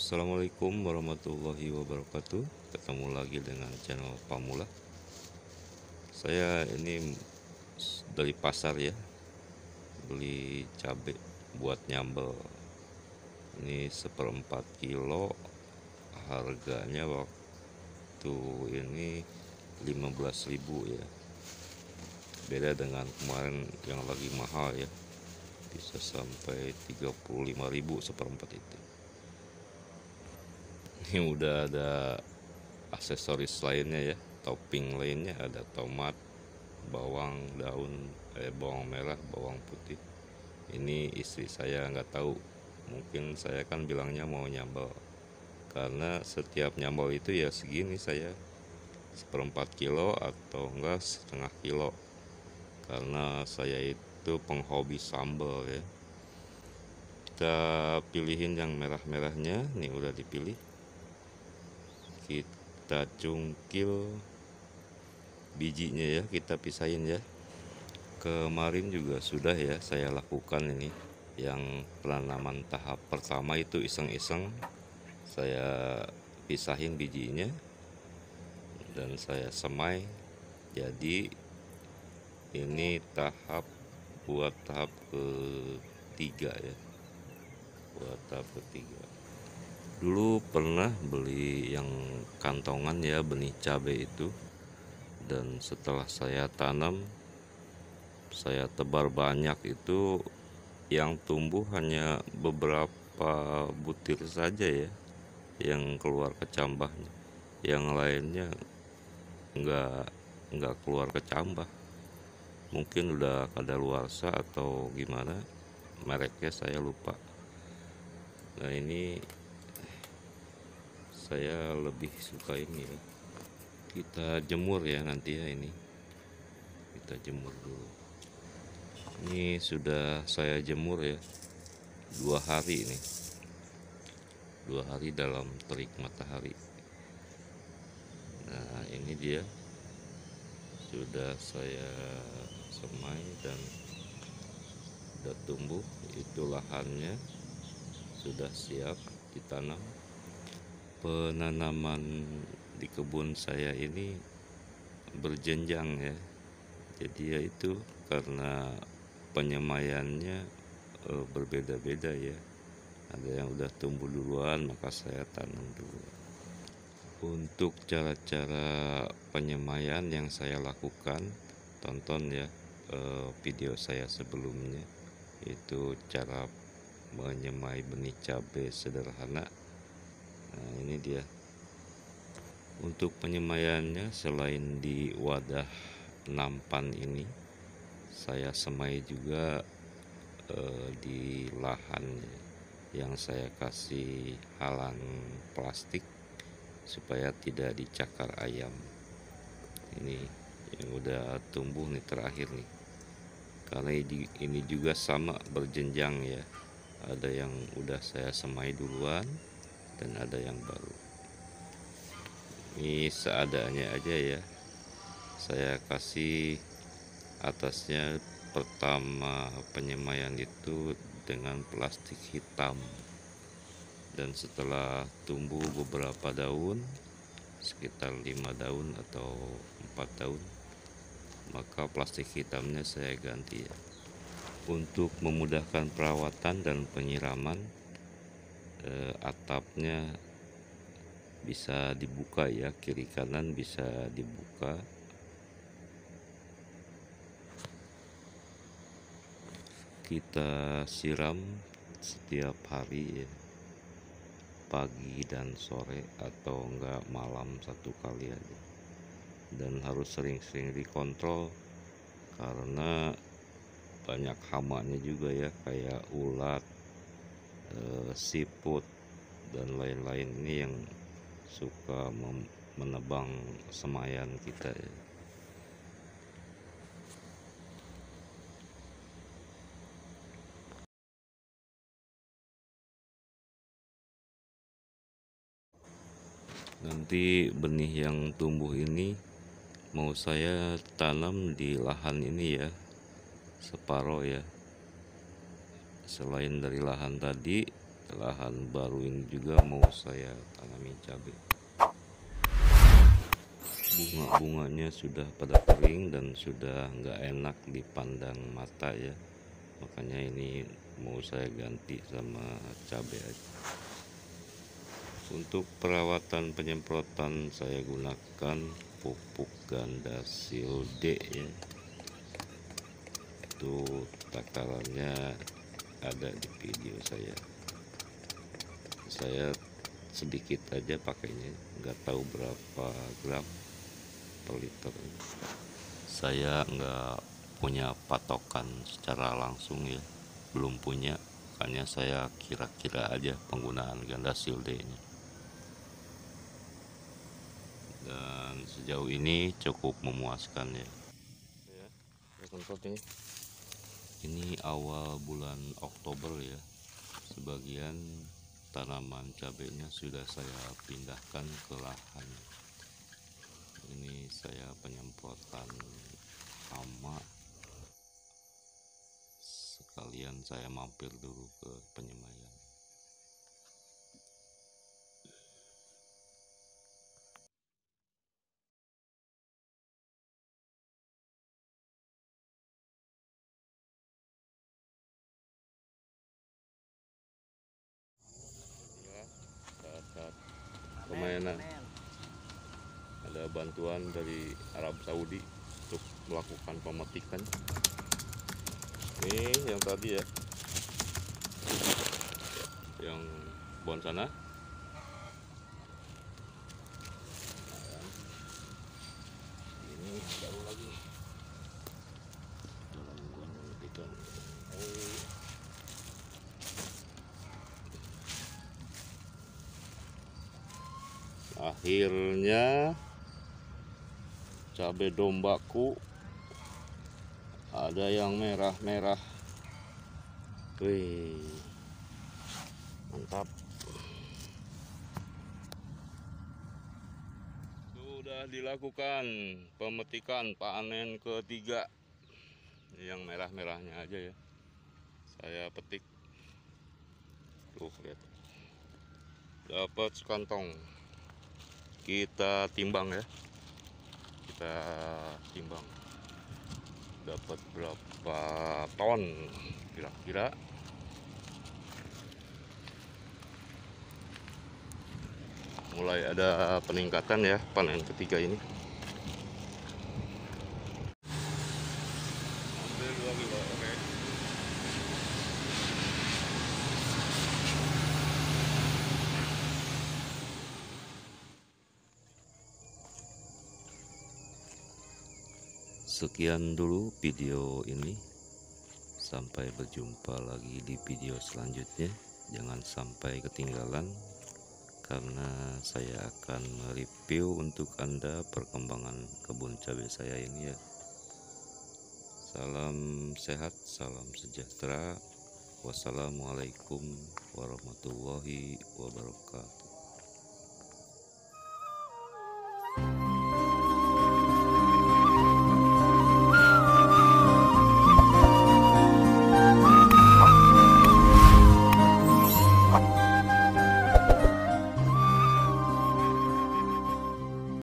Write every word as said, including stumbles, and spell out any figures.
Assalamualaikum warahmatullahi wabarakatuh. Ketemu lagi dengan channel Pamula. Saya ini dari pasar ya, beli cabai buat nyambel. Ini seperempat kilo, harganya waktu ini lima belas ribu ya. Beda dengan kemarin yang lagi mahal ya, bisa sampai tiga puluh lima ribu seperempat itu. Ini udah ada aksesoris lainnya ya, topping lainnya, ada tomat, bawang daun, eh, bawang merah, bawang putih. Ini istri saya nggak tahu, mungkin saya kan bilangnya mau nyambal, karena setiap nyambal itu ya segini saya, seperempat kilo atau enggak setengah kilo, karena saya itu penghobi sambal ya. Kita pilihin yang merah-merahnya, nih udah dipilih. Kita cungkil bijinya ya, kita pisahin ya. Kemarin juga sudah ya saya lakukan ini, yang penanaman tahap pertama itu iseng-iseng saya pisahin bijinya dan saya semai. Jadi ini tahap buat tahap ketiga ya, buat tahap ketiga. Dulu pernah beli yang kantongan ya, benih cabai itu, dan setelah saya tanam, saya tebar banyak, itu yang tumbuh hanya beberapa butir saja ya yang keluar kecambahnya, yang lainnya nggak nggak keluar kecambah. Mungkin udah kadaluarsa atau gimana, mereknya saya lupa. Nah ini saya lebih suka ini ya, kita jemur ya nanti ya. Ini kita jemur dulu. Ini sudah saya jemur ya, dua hari ini, dua hari dalam terik matahari. Nah ini dia sudah saya semai dan sudah tumbuh. Itu lahannya sudah siap ditanam. Penanaman di kebun saya ini berjenjang ya, jadi ya itu karena penyemaiannya e, berbeda-beda ya. Ada yang udah tumbuh duluan, maka saya tanam dulu. Untuk cara-cara penyemaian yang saya lakukan, tonton ya e, video saya sebelumnya, itu cara menyemai benih cabai sederhana. Nah ini dia. Untuk penyemaiannya, selain di wadah nampan ini, saya semai juga eh, di lahan yang saya kasih halang plastik supaya tidak dicakar ayam. Ini yang udah tumbuh nih terakhir nih, karena ini juga sama berjenjang ya. Ada yang udah saya semai duluan dan ada yang baru. Ini seadanya aja ya, saya kasih atasnya pertama penyemaian itu dengan plastik hitam, dan setelah tumbuh beberapa daun, sekitar lima daun atau empat daun, maka plastik hitamnya saya ganti ya. Untuk memudahkan perawatan dan penyiraman, eh, atapnya bisa dibuka ya, kiri kanan bisa dibuka. Kita siram setiap hari ya, pagi dan sore, atau enggak malam satu kali aja. Dan harus sering-sering dikontrol karena banyak hamanya juga ya, kayak ulat, e, siput dan lain-lain. Ini yang suka menebang semaian kita ya. Nanti benih yang tumbuh ini mau saya tanam di lahan ini ya, separoh ya. Selain dari lahan tadi, lahan baru ini juga mau saya tanami cabai. Bunga-bunganya sudah pada kering dan sudah nggak enak dipandang mata ya, makanya ini mau saya ganti sama cabai aja. Untuk perawatan penyemprotan saya gunakan pupuk Gandasil D ya, itu takarannya ada di video saya. Saya sedikit aja pakainya, nggak tahu berapa gram per liter. Saya nggak punya patokan secara langsung ya, belum punya, makanya saya kira-kira aja penggunaan Gandasil D nya. Dan sejauh ini cukup memuaskan ya. Ya, ini. Ini awal bulan Oktober ya. Sebagian tanaman cabenya sudah saya pindahkan ke lahan. Ini saya penyemprotan hama. Sekalian saya mampir dulu ke penyemaian. Saat-saat pemainan ada bantuan dari Arab Saudi untuk melakukan pemetikan. Ini yang tadi ya, yang pohon sana. Ini baru lagi dalam pemetikan. Akhirnya cabai dombaku ada yang merah-merah. Wih, mantap. Sudah dilakukan pemetikan panen ketiga. Yang merah-merahnya aja ya, saya petik. Tuh lihat, dapat sekantong. Kita timbang ya, kita timbang dapat berapa ton kira-kira. Mulai ada peningkatan ya panen ketiga ini. Ambil dua kilo, oke. Sekian dulu video ini. Sampai berjumpa lagi di video selanjutnya. Jangan sampai ketinggalan, karena saya akan mereview untuk Anda perkembangan kebun cabai saya ini ya. Salam sehat, salam sejahtera. Wassalamualaikum warahmatullahi wabarakatuh.